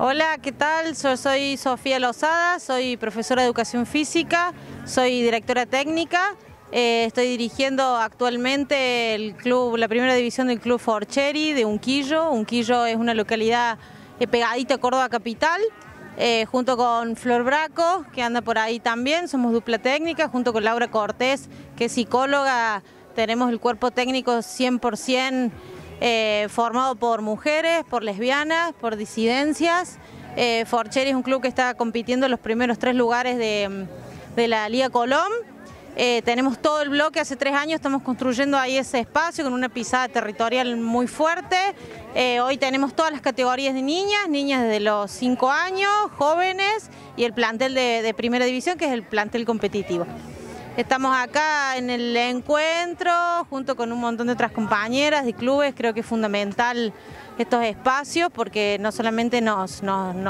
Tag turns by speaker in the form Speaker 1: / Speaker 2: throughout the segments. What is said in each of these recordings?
Speaker 1: Hola, ¿qué tal? Yo soy Sofía Lozada, soy profesora de Educación Física, soy directora técnica, estoy dirigiendo actualmente el club, la primera división del Club Forcheri de Unquillo. Unquillo es una localidad pegadita a Córdoba capital, junto con Flor Braco, que anda por ahí también, somos dupla técnica, junto con Laura Cortés, que es psicóloga. Tenemos el cuerpo técnico 100% formado por mujeres, por lesbianas, por disidencias. Forcheri es un club que está compitiendo en los primeros 3 lugares de la Liga Colón. Tenemos todo el bloque, hace 3 años estamos construyendo ahí ese espacio con una pisada territorial muy fuerte. Hoy tenemos todas las categorías de niñas desde los 5 años, jóvenes y el plantel de primera división, que es el plantel competitivo. Estamos acá en el encuentro junto con un montón de otras compañeras de clubes. Creo que es fundamental estos espacios porque no solamente nos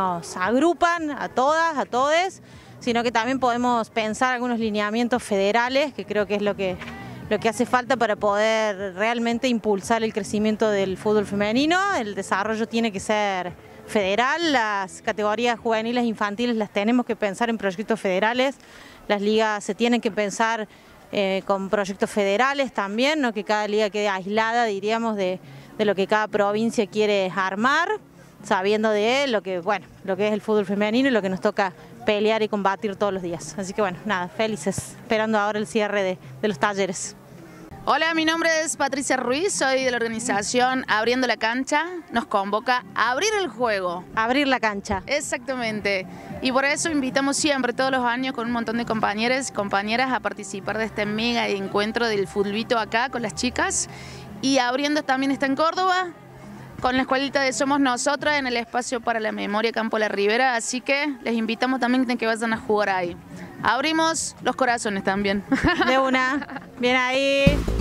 Speaker 1: agrupan a todas, a todes, sino que también podemos pensar algunos lineamientos federales, que creo que es lo que hace falta para poder realmente impulsar el crecimiento del fútbol femenino. El desarrollo tiene que ser federal, las categorías juveniles e infantiles las tenemos que pensar en proyectos federales, las ligas se tienen que pensar con proyectos federales también, no que cada liga quede aislada, diríamos, de lo que cada provincia quiere armar, sabiendo de lo que es el fútbol femenino y lo que nos toca pelear y combatir todos los días. Así que bueno, nada, felices, esperando ahora el cierre de los talleres.
Speaker 2: Hola, mi nombre es Patricia Ruiz, soy de la organización Abriendo la Cancha. Nos convoca a abrir el juego.
Speaker 1: Abrir la cancha.
Speaker 2: Exactamente. Y por eso invitamos siempre, todos los años, con un montón de compañeros y compañeras a participar de este mega encuentro del futbolito acá con las chicas. Y Abriendo también está en Córdoba, con la escuelita de Somos Nosotras en el espacio para la memoria Campo La Ribera. Así que les invitamos también a que vayan a jugar ahí. Abrimos los corazones también.
Speaker 1: De una. Bien ahí.